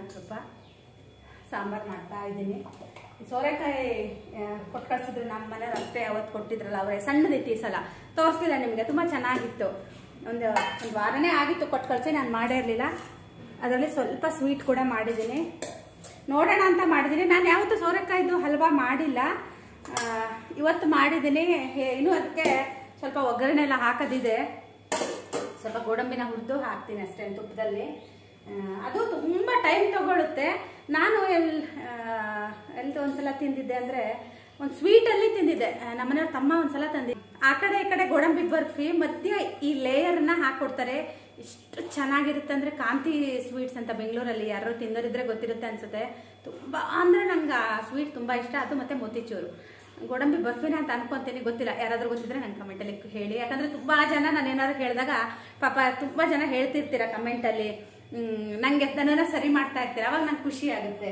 K.Good.Going.Krupa sambar ಮಾಡ್ತಾ ಇದ್ದೀನಿ. ಸೋರೆಕಾಯಿ ಕೊಟ್ಟು ಕಳಿಸಿದ್ರು ನಮ್ಮ ಮನೆಯವ್ರು ಅಷ್ಟೇ ಅವತ್ತು ಕೊಟ್ಟಿದ್ರಲ್ಲ ಅವರೇ ಸಣ್ಣದಿತ್ತು ಈ ಸಲ ತೋರಿಸ್ಲಿಲ್ಲ ನಿಮಗೆ ತುಂಬ ಚೆನ್ನಾಗಿತ್ತು. ಒಂದು ವಾರನೇ ಆಗಿತ್ತು ಕೊಟ್ಟು ಕಳಿಸಿ ನಾನು ಮಾಡೇ ಇರಲಿಲ್ಲ. ಅದರಲ್ಲಿ ಸ್ವಲ್ಪ ಸ್ವೀಟ್ ಕೂಡ ಮಾಡಿದ್ದೀನಿ. ನೋಡೋಣ ಅಂತ ಮಾಡಿದ್ದೀನಿ. ನಾನು ಯಾವತ್ತೂ ಸೋರೆಕಾಯ್ದು ಹಲ್ವಾ ಮಾಡಿಲ್ಲ, ಇವತ್ತು ಮಾಡಿದ್ದೀನಿ. ಇನ್ನೂ ಅದಕ್ಕೆ ಸ್ವಲ್ಪ ಒಗ್ಗರಣೆ ಎಲ್ಲ ಹಾಕೋದಿದೆ. ಸ್ವಲ್ಪ ಗೋಡಂಬಿನ ಹುರಿದು ಹಾಕ್ತೀನಿ ಅಷ್ಟೇ ತುಪ್ಪದಲ್ಲಿ. ಅದು ತುಂಬ ಟೈಮ್ ತಗೊಳುತ್ತೆ. ನಾನು ಎಲ್ಲಿ ಒಂದ್ಸಲ ತಿಂದಿದ್ದೆ ಅಂದರೆ ಒಂದು ಸ್ವೀಟಲ್ಲಿ ತಿಂದಿದ್ದೆ. ನಮ್ಮನೆಯವ್ರ ತಮ್ಮ ಒಂದ್ಸಲ ತಂದಿದ್ದೆ. ಆ ಕಡೆ ಈ ಕಡೆ ಗೋಡಂಬಿ ಬರ್ಫಿ ಮಧ್ಯೆ ಈ ಲೇಯರ್ನ ಹಾಕ್ಕೊಡ್ತಾರೆ. ಎಷ್ಟು ಚೆನ್ನಾಗಿರುತ್ತೆ ಅಂದರೆ ಕಾಂತಿ ಸ್ವೀಟ್ಸ್ ಅಂತ ಬೆಂಗಳೂರಲ್ಲಿ ಯಾರು ತಿಂದೋರಿದ್ರೆ ಗೊತ್ತಿರುತ್ತೆ ಅನ್ಸುತ್ತೆ. ತುಂಬ ಅಂದರೆ ನಂಗೆ ಆ ಸ್ವೀಟ್ ತುಂಬ ಇಷ್ಟ. ಅದು ಮತ್ತು ಮೋತಿಚೂರು ಗೋಡಂಬಿ ಬರ್ಫಿನ ಅಂತ ಅನ್ಕೊಂತೀನಿ, ಗೊತ್ತಿಲ್ಲ. ಯಾರಾದ್ರೂ ಗೊತ್ತಿದ್ರೆ ನನ್ನ ಕಮೆಂಟಲ್ಲಿ ಹೇಳಿ. ಯಾಕಂದರೆ ತುಂಬ ಜನ ನಾನು ಏನಾದ್ರು ಹೇಳಿದಾಗ ಪಾಪ ತುಂಬ ಜನ ಹೇಳ್ತಿರ್ತೀರ ಕಮೆಂಟಲ್ಲಿ, ನನಗೆ ನನ್ನನ್ನು ಸರಿ ಮಾಡ್ತಾ ಇರ್ತೀರ, ಅವಾಗ ನಂಗೆ ಖುಷಿ ಆಗುತ್ತೆ.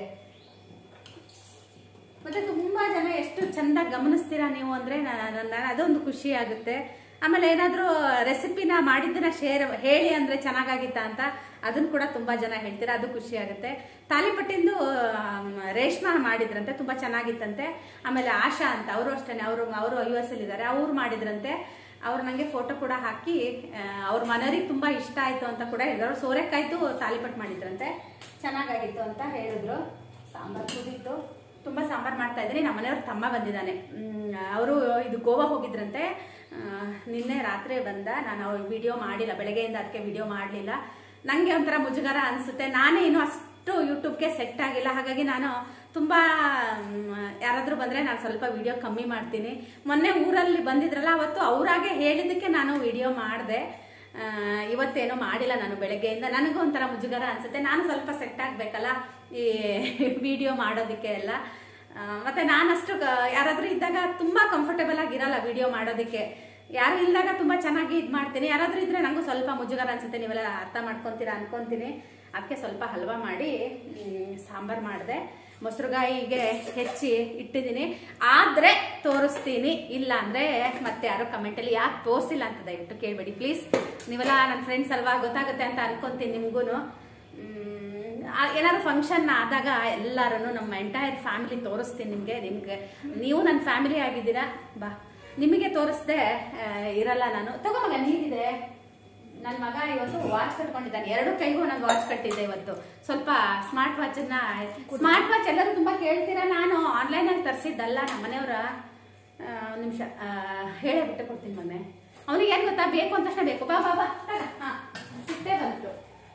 ಮತ್ತೆ ತುಂಬ ಜನ ಎಷ್ಟು ಚಂದ ಗಮನಿಸ್ತೀರಾ ನೀವು ಅಂದರೆ ಅದೊಂದು ಖುಷಿ ಆಗುತ್ತೆ. ಆಮೇಲೆ ಏನಾದರೂ ರೆಸಿಪಿನ ಮಾಡಿದ್ದನ್ನ ಹೇಳಿ ಅಂದರೆ ಚೆನ್ನಾಗಾಗಿತ್ತಾ ಅಂತ ಅದನ್ನು ಕೂಡ ತುಂಬ ಜನ ಹೇಳ್ತೀರಾ, ಅದು ಖುಷಿ ಆಗುತ್ತೆ. ತಾಲಿಪಟ್ಟಿಂದು ರೇಷ್ಮಾ ಮಾಡಿದ್ರಂತೆ, ತುಂಬ ಚೆನ್ನಾಗಿತ್ತಂತೆ. ಆಮೇಲೆ ಆಶಾ ಅಂತ ಅವರು ಅಷ್ಟೇ, ಅವರು US ಇದ್ದಾರೆ, ಅವ್ರು ಮಾಡಿದ್ರಂತೆ. ಅವ್ರು ನನಗೆ ಫೋಟೋ ಕೂಡ ಹಾಕಿ ಅವ್ರ ಮನೆಯವ್ರಿಗೆ ತುಂಬ ಇಷ್ಟ ಆಯಿತು ಅಂತ ಕೂಡ ಹೇಳಿದ್ರು. ಅವ್ರು ಸೋರೆಕಾಯ್ದು ತಾಲಿಪಟ್ಟು ಮಾಡಿದ್ರಂತೆ, ಚೆನ್ನಾಗಾಗಿತ್ತು ಅಂತ ಹೇಳಿದ್ರು. ಸಾಂಬಾರು ಕುದಿತ್ತು, ತುಂಬ ಸಾಂಬಾರು ಮಾಡ್ತಾ ಇದ್ದೀನಿ. ನಮ್ಮ ಮನೆಯವ್ರ ತಮ್ಮ ಬಂದಿದ್ದಾನೆ. ಅವರು ಇದು ಗೋವಾ ಹೋಗಿದ್ರಂತೆ, ನಿನ್ನೆ ರಾತ್ರಿ ಬಂದ. ನಾನು ಅವ್ರಿಗೆ ವಿಡಿಯೋ ಮಾಡಿಲ್ಲ ಬೆಳಗ್ಗೆಯಿಂದ, ಅದಕ್ಕೆ ವಿಡಿಯೋ ಮಾಡಲಿಲ್ಲ. ನನಗೆ ಒಂಥರ ಮುಜುಗರ ಅನಿಸುತ್ತೆ. ನಾನೇ ಇನ್ನೂ ಅಷ್ಟು ಯೂಟ್ಯೂಬ್ಗೆ ಸೆಟ್ ಆಗಿಲ್ಲ. ಹಾಗಾಗಿ ನಾನು ತುಂಬ ಯಾರಾದರೂ ಬಂದರೆ ನಾನು ಸ್ವಲ್ಪ ವಿಡಿಯೋ ಕಮ್ಮಿ ಮಾಡ್ತೀನಿ. ಮೊನ್ನೆ ಊರಲ್ಲಿ ಬಂದಿದ್ರಲ್ಲ, ಅವತ್ತು ಅವರಾಗೆ ಹೇಳಿದ್ದಕ್ಕೆ ನಾನು ವಿಡಿಯೋ ಮಾಡಿದೆ. ಇವತ್ತೇನೋ ಮಾಡಿಲ್ಲ ನಾನು ಬೆಳಗ್ಗೆಯಿಂದ. ನನಗೂ ಒಂಥರ ಮುಜುಗರ ಅನಿಸುತ್ತೆ. ನಾನು ಸ್ವಲ್ಪ ಸೆಟ್ ಆಗಬೇಕಲ್ಲ ಈ ವಿಡಿಯೋ ಮಾಡೋದಕ್ಕೆ ಎಲ್ಲ. ಮತ್ತು ನಾನಷ್ಟು ಯಾರಾದರೂ ಇದ್ದಾಗ ತುಂಬ ಕಂಫರ್ಟೇಬಲ್ ಆಗಿರಲ್ಲ ವಿಡಿಯೋ ಮಾಡೋದಕ್ಕೆ. ಯಾರು ಇಲ್ದಾಗ ತುಂಬ ಚೆನ್ನಾಗಿ ಇದು ಮಾಡ್ತೀನಿ. ಯಾರಾದರೂ ಇದ್ದರೆ ನನಗೂ ಸ್ವಲ್ಪ ಮುಜುಗರ ಅನಿಸುತ್ತೆ. ನೀವೆಲ್ಲ ಅರ್ಥ ಮಾಡ್ಕೊತೀರಾ ಅನ್ಕೊತೀನಿ. ಅದಕ್ಕೆ ಸ್ವಲ್ಪ ಹಲ್ವಾ ಮಾಡಿ ಸಾಂಬಾರು ಮಾಡಿದೆ. ಮೊಸರುಗಾಯಿಗೆ ಹೆಚ್ಚಿ ಇಟ್ಟಿದ್ದೀನಿ. ಆದರೆ ತೋರಿಸ್ತೀನಿ, ಇಲ್ಲ ಅಂದರೆ ಮತ್ತೆ ಯಾರೋ ಕಮೆಂಟಲ್ಲಿ ಯಾಕೆ ತೋರಿಸಿಲ್ಲ ಅಂತ ದಯವಿಟ್ಟು ಕೇಳಬೇಡಿ ಪ್ಲೀಸ್. ನೀವೆಲ್ಲ ನನ್ನ ಫ್ರೆಂಡ್ಸ್ ಅಲ್ವಾ, ಗೊತ್ತಾಗುತ್ತೆ ಅಂತ ಅನ್ಕೊತೀನಿ ನಿಮಗೂ. ಏನಾದ್ರು ಫಂಕ್ಷನ್ ಆದಾಗ ಎಲ್ಲರೂ ನಮ್ಮ ಎಂಟೈರ್ ಫ್ಯಾಮಿಲಿ ತೋರಿಸ್ತೀನಿ ನಿಮಗೆ. ನೀವು ನನ್ನ ಫ್ಯಾಮಿಲಿ ಆಗಿದ್ದೀರಾ, ಬಾ ನಿಮಗೆ ತೋರಿಸ್ದೆ ಇರಲ್ಲ ನಾನು. ತಗೊಂಬ ನೀರಿದೆ. ನನ್ನ ಮಗ ಇವತ್ತು ವಾಚ್ ಕಟ್ಕೊಂಡಿದ್ದಾನೆ, 2 ಕೈಗೂ ನಾನು ವಾಚ್ ಕಟ್ಟಿದ್ದೆ ಇವತ್ತು. ಸ್ವಲ್ಪ ಸ್ಮಾರ್ಟ್ ವಾಚ್ ಎಲ್ಲರೂ ತುಂಬ ಕೇಳ್ತೀರಾ. ನಾನು ಆನ್ಲೈನಲ್ಲಿ ತರಿಸಿದ್ದಲ್ಲ, ನಮ್ಮ ಮನೆಯವರ ಒಂದು ನಿಮಿಷ ಹೇಳೇ ಬಿಟ್ಟು ಕೊಡ್ತೀನಿ. ಮೊನ್ನೆ ಅವನಿಗೆ ಏನು ಗೊತ್ತಾ, ಬೇಕು ಅಂತ ತಕ್ಷಣ ಬೇಕು. ಬಾ ಬಾ ಬಾ ಹಾಂ ಸಿಟ್ಟೇ ಬಂತು.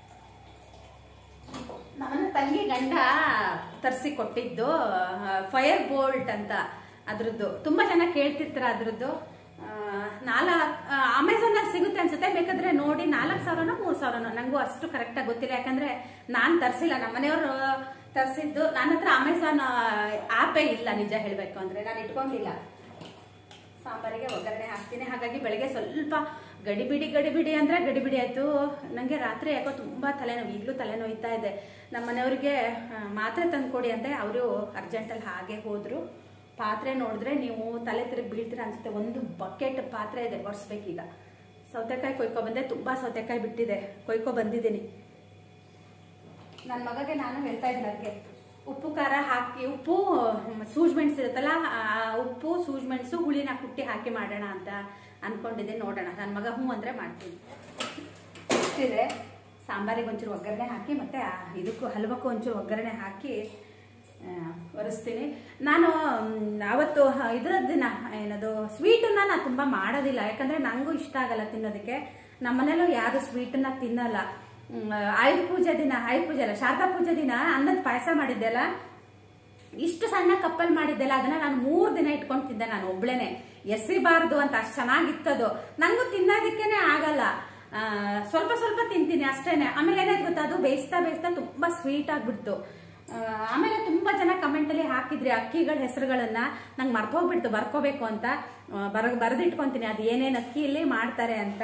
ನಮ್ಮನ್ನ ತಂಗಿ ಗಂಡ ತರಿಸಿ ಕೊಟ್ಟಿದ್ದು ಫೈರ್ ಬೋಲ್ಟ್ ಅಂತ, ಅದ್ರದ್ದು ತುಂಬ ಚೆನ್ನಾಗಿ ಕೇಳ್ತಿರ್ತಾರ. ಅದ್ರದ್ದು ಅಮೆಝಾನಲ್ಲಿ ಸಿಗುತ್ತೆ ಅನ್ಸುತ್ತೆ, ಬೇಕಾದ್ರೆ ನೋಡಿ. 4,000ನೋ 3,000ನೋ ನನಗೂ ಅಷ್ಟು ಕರೆಕ್ಟಾಗಿ ಗೊತ್ತಿಲ್ಲ. ಯಾಕಂದ್ರೆ ನಾನು ತರಿಸಿಲ್ಲ, ನಮ್ಮ ಮನೆಯವರು ತರಿಸಿದ್ದು. ನನ್ನ ಹತ್ರ ಅಮೆಝಾನ್ ಆ್ಯಪೇ ಇಲ್ಲ, ನಿಜ ಹೇಳಬೇಕು ಅಂದರೆ. ನಾನು ಇಟ್ಕೊಂಡಿಲ್ಲ. ಸಾಂಬಾರಿಗೆ ಒಗ್ಗರಣೆ ಹಾಕ್ತೀನಿ. ಹಾಗಾಗಿ ಬೆಳಗ್ಗೆ ಸ್ವಲ್ಪ ಗಡಿಬಿಡಿ ಅಂದರೆ ಗಡಿಬಿಡಿ ಆಯಿತು. ನನಗೆ ರಾತ್ರಿ ಯಾಕೋ ತುಂಬ ತಲೆನೋವು, ಈಗಲೂ ತಲೆನೋಯ್ತಾ ಇದೆ. ನಮ್ಮ ಮನೆಯವ್ರಿಗೆ ಮಾತ್ರೆ ತಂದು ಕೊಡಿ ಅಂತ ಅವರು ಅರ್ಜೆಂಟಲ್ಲಿ ಹಾಗೆ ಹೋದರು. ಪಾತ್ರೆ ನೋಡಿದ್ರೆ ನೀವು ತಲೆ ತಿರುಗಿ ಬೀಳ್ತೀರ ಅನ್ಸುತ್ತೆ. ಒಂದು ಬಕೆಟ್ ಪಾತ್ರೆ ಇದೆ, ಒರೆಸ್ಬೇಕೀಗ. ಸೌತೆಕಾಯಿ ಕೊಯ್ಕೊಬಂದೆ, ತುಂಬ ಸೌತೆಕಾಯಿ ಬಿಟ್ಟಿದೆ, ಕೊಯ್ಕೊಬಂದಿದ್ದೀನಿ. ನನ್ನ ಮಗಗೆ ನಾನು ಹೇಳ್ತಾ ಇದ್ದೀನಿ, ಅದಕ್ಕೆ ಉಪ್ಪು ಖಾರ ಹಾಕಿ, ಉಪ್ಪು ಸೂಜ್ ಮೆಣಸು ಇರುತ್ತಲ್ಲ, ಉಪ್ಪು ಸೂಜ್ ಮೆಣಸು ಹುಳಿನ ಕುಟ್ಟಿ ಹಾಕಿ ಮಾಡೋಣ ಅಂತ ಅಂದ್ಕೊಂಡಿದ್ದೆ. ನೋಡೋಣ, ನನ್ನ ಮಗ ಹ್ಞೂ ಅಂದರೆ ಮಾಡ್ತೀನಿ. ಇಷ್ಟಿದೆ. ಸಾಂಬಾರಿಗೆ ಒಂಚೂರು ಒಗ್ಗರಣೆ ಹಾಕಿ, ಮತ್ತು ಇದಕ್ಕೂ ಹಲ್ವಕ್ಕೂ ಒಂಚೂರು ಒಗ್ಗರಣೆ ಹಾಕಿ ಒರೆಸ್ತೀನಿ. ನಾನು ಅವತ್ತು ಇದರ ದಿನ ಏನದು ಸ್ವೀಟನ್ನ ನಾನು ತುಂಬ ಮಾಡೋದಿಲ್ಲ, ಯಾಕಂದರೆ ನನಗೂ ಇಷ್ಟ ಆಗಲ್ಲ ತಿನ್ನೋದಕ್ಕೆ. ನಮ್ಮ ಮನೇಲೂ ಯಾರು ಸ್ವೀಟನ್ನ ತಿನ್ನಲ್ಲ. ಆಯುಧ ಪೂಜೆ ಅಲ್ಲ, ಶಾರದಾ ಪೂಜೆ ದಿನ ಅನ್ನದ ಪಾಯಸ ಮಾಡಿದ್ದೆಲ್ಲ, ಇಷ್ಟು ಸಣ್ಣ ಕಪ್ಪಲ್ಲಿ ಮಾಡಿದ್ದೆಲ್ಲ, ಅದನ್ನ ನಾನು 3 ದಿನ ಇಟ್ಕೊಂಡು ತಿಂದೆ. ನಾನು ಒಬ್ಳೇನೆ, ಎಸಿಬಾರ್ದು ಅಂತ, ಅಷ್ಟು ಚೆನ್ನಾಗಿತ್ತದು. ನನಗೂ ತಿನ್ನೋದಕ್ಕೇನೆ ಆಗಲ್ಲ. ಸ್ವಲ್ಪ ಸ್ವಲ್ಪ ತಿಂತೀನಿ ಅಷ್ಟೇನೆ. ಆಮೇಲೆ ಏನಾಯ್ತು ಗೊತ್ತಾ, ಅದು ಬೇಯಿಸ್ತಾ ತುಂಬ ಸ್ವೀಟ್ ಆಗಿಬಿಡ್ತು. ಆಮೇಲೆ ತುಂಬ ಜನ ಕಮೆಂಟಲ್ಲಿ ಹಾಕಿದ್ರಿ ಅಕ್ಕಿಗಳ ಹೆಸರುಗಳನ್ನ. ನಂಗೆ ಮರ್ತೋಗ್ಬಿಡ್ತು, ಬರ್ಕೋಬೇಕು ಅಂತ ಬರೆದಿಟ್ಕೊತೀನಿ, ಅದು ಏನೇನು ಅಕ್ಕಿಯಲ್ಲಿ ಮಾಡ್ತಾರೆ ಅಂತ.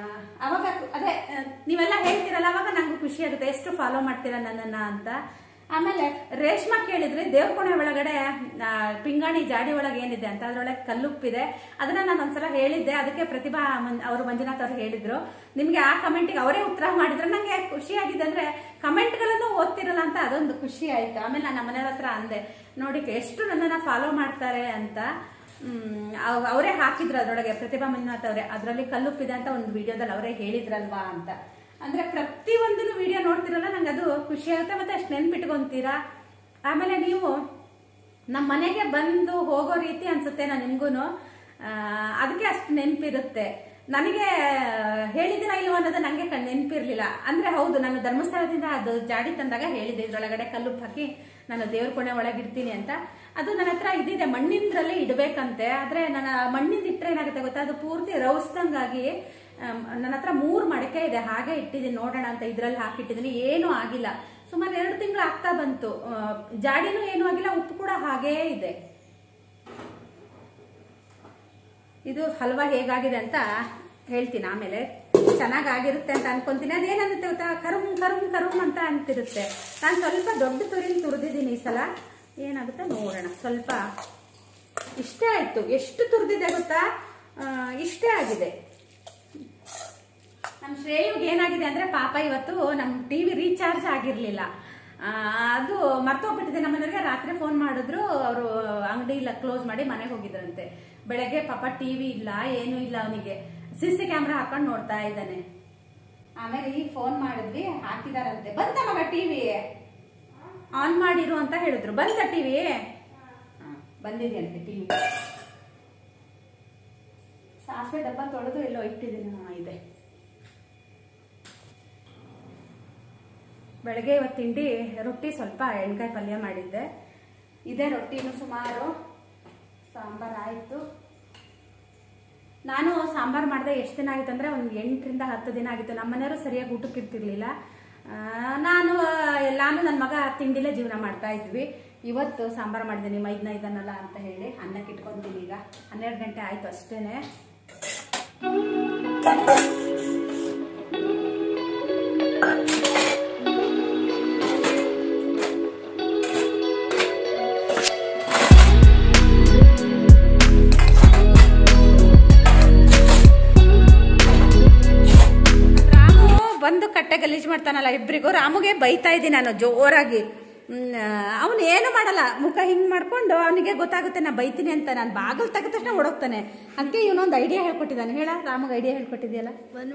ಅವಾಗ ಅದೇ ನೀವೆಲ್ಲ ಹೇಳ್ತೀರಲ್ಲ, ಅವಾಗ ನಂಗೂ ಖುಷಿ ಆಗುತ್ತೆ, ಎಷ್ಟು ಫಾಲೋ ಮಾಡ್ತೀರಾ ನನ್ನನ್ನು ಅಂತ. ಆಮೇಲೆ ರೇಷ್ಮಾ ಕೇಳಿದ್ರೆ ದೇವ್ರ ಕೋಣೆ ಒಳಗಡೆ ಪಿಂಗಾಣಿ ಜಾಡಿ ಒಳಗೆ ಏನಿದೆ ಅಂತ ಅದ್ರೊಳಗೆ ಕಲ್ಲುಪ್ಪಿದೆ. ಅದನ್ನ ನಾನು ಒಂದ್ಸಲ ಹೇಳಿದ್ದೆ, ಅದಕ್ಕೆ ಪ್ರತಿಭಾ ಅವರು ಮಂಜುನಾಥ್ ಅವರು ಹೇಳಿದ್ರು. ನಿಮ್ಗೆ ಆ ಕಮೆಂಟ್ಗೆ ಅವರೇ ಉತ್ತರ ಮಾಡಿದ್ರು. ನಂಗೆ ಖುಷಿ ಆಗಿದೆ ಅಂದ್ರೆ ಕಮೆಂಟ್ಗಳನ್ನು ಓದ್ತಿರಲ್ಲ ಅಂತ ಅದೊಂದು ಖುಷಿ ಆಯ್ತು. ಆಮೇಲೆ ನಾನು ಮನೆಯವ್ರ ಹತ್ರ ಅಂದೆ, ನೋಡಿ ಎಷ್ಟು ನನ್ನನ್ನ ಫಾಲೋ ಮಾಡ್ತಾರೆ ಅಂತ. ಅವರೇ ಹಾಕಿದ್ರು ಅದ್ರೊಳಗೆ, ಪ್ರತಿಭಾ ಮಂಜುನಾಥ್ ಅವರೇ, ಅದರಲ್ಲಿ ಕಲ್ಲುಪ್ಪಿದೆ ಅಂತ ಒಂದು ವಿಡಿಯೋದಲ್ಲಿ ಅವರೇ ಹೇಳಿದ್ರಲ್ವಾ ಅಂತ. ಅಂದ್ರೆ ಪ್ರತಿಯೊಂದು ವಿಡಿಯೋ ನೋಡ್ತಿರಲ್ಲ, ನಂಗೆ ಅದು ಖುಷಿ ಆಗುತ್ತೆ, ಮತ್ತೆ ಅಷ್ಟು ನೆನ್ಪಿಟ್ಕೊಂತೀರಾ. ಆಮೇಲೆ ನೀವು ನಮ್ಮ ಮನೆಗೆ ಬಂದು ಹೋಗೋ ರೀತಿ ಅನ್ಸುತ್ತೆ ನಿಮ್ಗೂ, ಅದಕ್ಕೆ ಅಷ್ಟು ನೆನಪಿರುತ್ತೆ. ನನಗೆ ಹೇಳಿದಿನ ಇಲ್ವ ಅನ್ನೋದು ನನಗೆ ನೆನಪಿರ್ಲಿಲ್ಲ. ಅಂದ್ರೆ ಹೌದು, ನಾನು ಧರ್ಮಸ್ಥಳದಿಂದ ಅದು ಜಾಡಿ ತಂದಾಗ ಹೇಳಿದೆ, ಇದ್ರೊಳಗಡೆ ಕಲ್ಲುಪ್ಪು ಹಾಕಿ ನಾನು ದೇವ್ರ ಕೋಣೆ ಒಳಗಿಡ್ತೀನಿ ಅಂತ. ಅದು ನನ್ನ ಹತ್ರ ಇದಿದೆ, ಮಣ್ಣಿಂದ್ರಲ್ಲೇ ಇಡಬೇಕಂತೆ. ಆದ್ರೆ ನನ್ನ ಮಣ್ಣಿಂದ ಇಟ್ಟರೆ ಏನಾಗುತ್ತೆ ಗೊತ್ತಾ, ಅದು ಪೂರ್ತಿ ರೌಸ್ದಂಗಾಗಿ ನನ್ನ ಹತ್ರ 3 ಮಡಕೆ ಇದೆ, ಹಾಗೆ ಇಟ್ಟಿದ್ದೀನಿ ನೋಡೋಣ ಅಂತ. ಇದ್ರಲ್ಲಿ ಹಾಕಿಟ್ಟಿದ್ದೀನಿ, ಏನೂ ಆಗಿಲ್ಲ. ಸುಮಾರು 2 ತಿಂಗಳು ಆಗ್ತಾ ಬಂತು. ಜಾಡಿನೂ ಏನೂ ಆಗಿಲ್ಲ, ಉಪ್ಪು ಕೂಡ ಹಾಗೇ ಇದೆ. ಇದು ಹಲ್ವಾ ಹೇಗಾಗಿದೆ ಅಂತ ಹೇಳ್ತೀನಿ ಆಮೇಲೆ. ಚೆನ್ನಾಗಾಗಿರುತ್ತೆ ಅಂತ ಅನ್ಕೊಂತೀನಿ. ಅದೇನಂತೆ ಗೊತ್ತಾ, ಕರುಮ್ ಕರುಮ್ ಕರುಮ್ ಅಂತ ಅಂತಿರುತ್ತೆ. ನಾನು ಸ್ವಲ್ಪ ದೊಡ್ಡ ತುರಿಲಿ ತುರಿದಿದ್ದೀನಿ ಈ ಸಲ, ಏನಾಗುತ್ತೆ ನೋಡೋಣ. ಸ್ವಲ್ಪ ಇಷ್ಟೇ ಆಯ್ತು. ಎಷ್ಟು ತುರಿದಿದೆ ಗೊತ್ತಾ, ಇಷ್ಟೇ ಆಗಿದೆ. ನಮ್ಮ ಶ್ರೇಯುಗೆ ಏನಾಗಿದೆ ಅಂದ್ರೆ, ಪಾಪ ಇವತ್ತು ನಮ್ಮ ಟಿವಿ ರೀಚಾರ್ಜ್ ಆಗಿರ್ಲಿಲ್ಲ. ಅದು ಮರ್ತೋಗ್ಬಿಟ್ಟಿದೆ. ನಮ್ಮನೆಯವ್ರಿಗೆ ರಾತ್ರಿ ಫೋನ್ ಮಾಡಿದ್ರು, ಅವರು ಅಂಗಡಿ ಇಲ್ಲ ಕ್ಲೋಸ್ ಮಾಡಿ ಮನೆಗೆ ಹೋಗಿದ್ರಂತೆ. ಬೆಳಗ್ಗೆ ಪಾಪ ಟಿವಿ ಇಲ್ಲ, ಏನೂ ಇಲ್ಲ, ಅವನಿಗೆ CC ಕ್ಯಾಮ್ರಾ ಹಾಕೊಂಡು ನೋಡ್ತಾ ಇದ್ದಾನೆ. ಆಮೇಲೆ ಈಗ ಫೋನ್ ಮಾಡಿದ್ವಿ, ಹಾಕಿದಾರಂತೆ. ಬಂತ ಮಗ ಟಿವಿ ಆನ್ ಮಾಡಿರು ಅಂತ ಹೇಳಿದ್ರು. ಬಂತ ಟಿವಿ? ಬಂದಿದೆಯಂತೆ ಟಿವಿ. ಸಾಸಿವೆ ಡಬ್ಬ ತೊಳೆದು ಎಲ್ಲೋ ಇಟ್ಟಿದ್ದೀನಿ. ಇದೆ. ಬೆಳಗ್ಗೆ ಇವತ್ತು ತಿಂಡಿ ರೊಟ್ಟಿ, ಸ್ವಲ್ಪ ಎಣ್ಗಾಯಿ ಪಲ್ಯ ಮಾಡಿದ್ದೆ. ಇದೇ ರೊಟ್ಟಿನೂ ಸುಮಾರು. ಸಾಂಬಾರು ಆಯಿತು. ನಾನು ಸಾಂಬಾರು ಮಾಡಿದೆ ಎಷ್ಟು ದಿನ ಆಗಿತ್ತು ಅಂದರೆ, ಒಂದು 8 ರಿಂದ 10 ದಿನ ಆಗಿತ್ತು. ನಮ್ಮ ಮನೆಯವರು ಸರಿಯಾಗಿ ಊಟಕ್ಕೆ ಇರ್ತಿರ್ಲಿಲ್ಲ. ನಾನು ನನ್ನ ಮಗ ತಿಂಡಿಲೇ ಜೀವನ ಮಾಡ್ತಾ ಇದ್ವಿ. ಇವತ್ತು ಸಾಂಬಾರು ಮಾಡಿದ್ದೀನಿ, ಮೈದನ ಇದನ್ನಲ್ಲ ಅಂತ ಹೇಳಿ ಅನ್ನಕ್ಕೆ ಇಟ್ಕೊಂತೀನಿ. ಈಗ 12 ಗಂಟೆ ಆಯಿತು ಅಷ್ಟೇನೆ. ಬಂದು ಕಟ್ಟೆ ಗಲೀಜು ಮಾಡ್ತಾನಲ್ಲ ಇಬ್ಬರಿಗೂ. ರಾಮುಗೆ ಬೈತಾ ಇದ್ದೀನಿ ನಾನು ಜೋರಾಗಿ. ಅವನು ಏನು ಮಾಡಲ್ಲ, ಮುಖ ಹಿಂಗ್ ಮಾಡ್ಕೊಂಡು ಅವನಿಗೆ ಗೊತ್ತಾಗುತ್ತೆ ನಾ ಬೈತೀನಿ ಅಂತ. ನಾನು ಬಾಗಿಲು ತೆಗೆದ ತಕ್ಷಣ ಓಡೋಗ್ತಾನೆ. ಅದಕ್ಕೆ ಇವನೊಂದು ಐಡಿಯಾ ಹೇಳ್ಕೊಟ್ಟಿದ್ದಾನೆ. ಹೇಳ, ರಾಮುಗೆ ಐಡಿಯಾ ಹೇಳ್ಕೊಟ್ಟಿದ್ಯಲ್ಲ.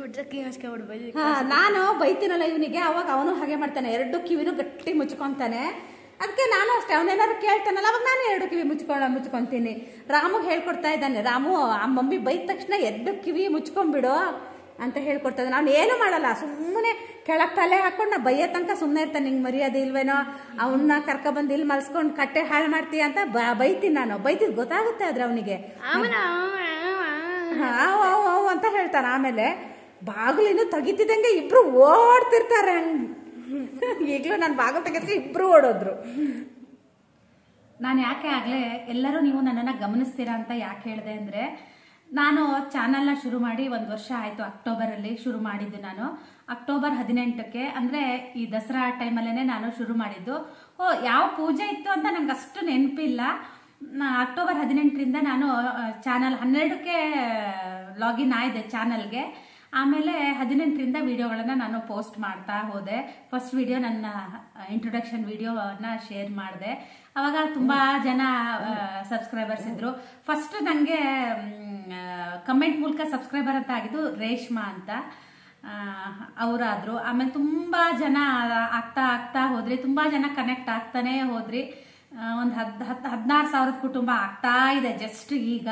ನಾನು ಬೈತೀನಲ್ಲ ಇವನಿಗೆ, ಅವಾಗ ಅವನು ಹಾಗೆ ಮಾಡ್ತಾನೆ. 2 ಕಿವಿನೂ ಗಟ್ಟಿ ಮುಚ್ಕೊಂತಾನೆ. ಅದಕ್ಕೆ ನಾನು ಅಷ್ಟೇ, ಅವನೇನಾದ್ರು ಕೇಳ್ತಾನಲ್ಲ ಅವಾಗ ನಾನು 2 ಕಿವಿ ಮುಚ್ಕೊಂತೀನಿ. ರಾಮುಗೆ ಹೇಳ್ಕೊಡ್ತಾ ಇದ್ದಾನೆ. ರಾಮು, ಆ ಮಮ್ಮಿ ಬೈದ ತಕ್ಷಣ 2 ಕಿವಿ ಮುಚ್ಕೊಂಡ್ಬಿಡು ಅಂತ ಹೇಳ್ಕೊಡ್ತದೆ. ನಾನು ಏನು ಮಾಡಲ್ಲ, ಸುಮ್ಮನೆ ಕೆಳಗೆ ತಲೆ ಹಾಕೊಂಡು ನಾ ಬೈಯೋ ತನಕ ಸುಮ್ಮನೆ ಇರ್ತಾನೆ. ನಿಂಗೆ ಮರ್ಯಾದೆ ಇಲ್ವೇನೋ, ಅವನ್ನ ಕರ್ಕೊಬಂದು ಇಲ್ಲಿ ಮಲ್ಸ್ಕೊಂಡು ಕಟ್ಟೆ ಹಾಳು ಮಾಡ್ತೀಯ ಅಂತ ಬೈತೀನಿ ನಾನು. ಬೈತಿದ್ ಗೊತ್ತಾಗುತ್ತೆ ಆದ್ರೆ ಅವನಿಗೆ ಅಂತ ಹೇಳ್ತಾನೆ. ಆಮೇಲೆ ಬಾಗಿಲಿನ್ನು ತೆಗಿತಿದ್ದಂಗೆ ಇಬ್ರು ಓಡ್ತಿರ್ತಾರೆ. ಈಗಲೂ ನಾನು ಬಾಗಿಲು ತೆಗೆದಕ್ಕೆ ಇಬ್ರು ಓಡೋದ್ರು. ನಾನು ಯಾಕೆ ಆಗ್ಲೇ ಎಲ್ಲರೂ ನೀವು ನನ್ನನ್ನು ಗಮನಿಸ್ತೀರಾ ಅಂತ ಯಾಕೆ ಹೇಳಿದೆ ಅಂದರೆ, ನಾನು ಚಾನಲ್ನ ಶುರು ಮಾಡಿ 1 ವರ್ಷ ಆಯಿತು. ಅಕ್ಟೋಬರಲ್ಲಿ ಶುರು ಮಾಡಿದ್ದು ನಾನು. ಅಕ್ಟೋಬರ್ 18ಕ್ಕೆ ಅಂದರೆ ಈ ದಸರಾ ಟೈಮಲ್ಲೇ ನಾನು ಶುರು ಮಾಡಿದ್ದು. ಯಾವ ಪೂಜೆ ಇತ್ತು ಅಂತ ನಂಗೆ ಅಷ್ಟು ನೆನಪಿಲ್ಲ. ಅಕ್ಟೋಬರ್ 18ರಿಂದ ನಾನು ಚಾನಲ್ 12ಕ್ಕೆ ಲಾಗಿನ್ ಆಯಿದೆ ಚಾನಲ್ಗೆ. ಆಮೇಲೆ 18ರಿಂದ ವಿಡಿಯೋಗಳನ್ನು ನಾನು ಪೋಸ್ಟ್ ಮಾಡ್ತಾ ಹೋದೆ. ಫಸ್ಟ್ ವಿಡಿಯೋ ನನ್ನ ಇಂಟ್ರೊಡಕ್ಷನ್ ವಿಡಿಯೋನ ಶೇರ್ ಮಾಡಿದೆ. ಅವಾಗ ತುಂಬ ಜನ ಸಬ್ಸ್ಕ್ರೈಬರ್ಸ್ ಇದ್ರು. ಫಸ್ಟ್ ನನಗೆ ಕಮೆಂಟ್ ಮೂಲಕ ಸಬ್ಸ್ಕ್ರೈಬರ್ ಅಂತ ಆಗಿದ್ದು ರೇಷ್ಮಾ ಅಂತ ಅವರಾದ್ರು. ಆಮೇಲೆ ತುಂಬ ಜನ ಆಗ್ತಾ ಹೋದ್ರಿ. ತುಂಬ ಜನ ಕನೆಕ್ಟ್ ಆಗ್ತಾನೆ ಹೋದ್ರಿ. ಒಂದು 16,000 ಕುಟುಂಬ ಆಗ್ತಾ ಇದೆ ಜಸ್ಟ್ ಈಗ.